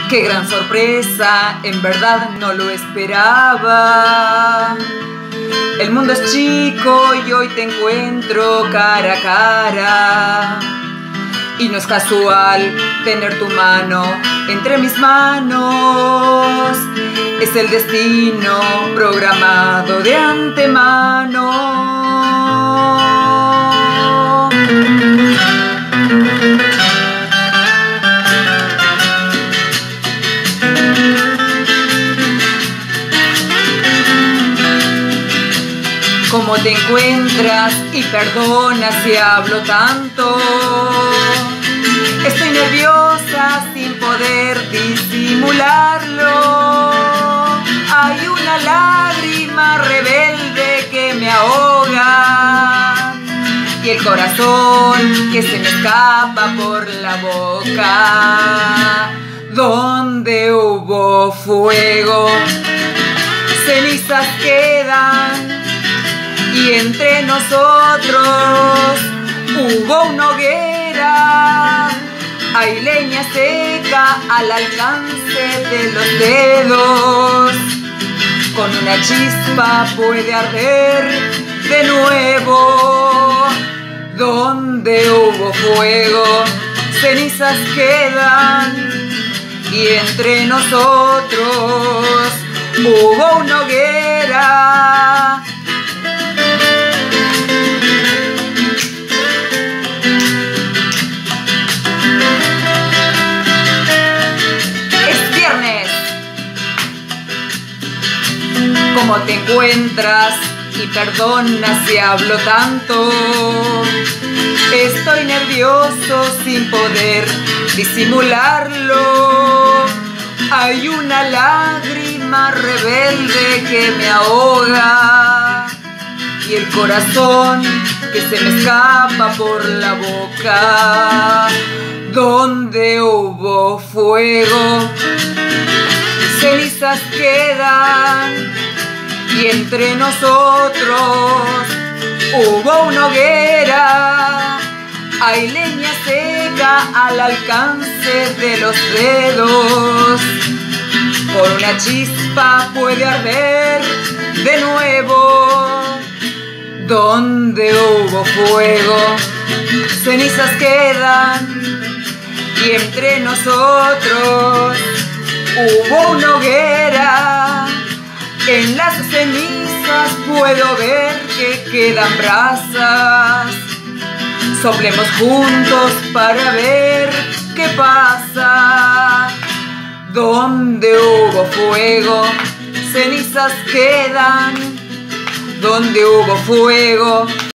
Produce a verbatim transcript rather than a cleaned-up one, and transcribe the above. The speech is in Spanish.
Qué gran sorpresa, en verdad no lo esperaba. El mundo es chico y hoy te encuentro cara a cara. Y no es casual tener tu mano entre mis manos. Es el destino programado de antemano. ¿Cómo te encuentras? Y perdona si hablo tanto. Estoy nerviosa sin poder disimularlo. Hay una lágrima rebelde que me ahoga y el corazón que se me escapa por la boca. Donde hubo fuego, cenizas quedan. Y entre nosotros hubo una hoguera. Hay leña seca al alcance de los dedos. Con una chispa puede arder de nuevo. Donde hubo fuego, cenizas quedan. Y entre nosotros hubo una hoguera. ¿Cómo te encuentras? Y perdona si hablo tanto. Estoy nervioso sin poder disimularlo. Hay una lágrima rebelde que me ahoga y el corazón que se me escapa por la boca. Donde hubo fuego, cenizas quedan. Y entre nosotros hubo una hoguera. Hay leña seca al alcance de los dedos. Con una chispa puede arder de nuevo. Donde hubo fuego, cenizas quedan. Y entre nosotros hubo una hoguera. En las cenizas puedo ver que quedan brasas. Soplemos juntos para ver qué pasa. Donde hubo fuego, cenizas quedan. Donde hubo fuego,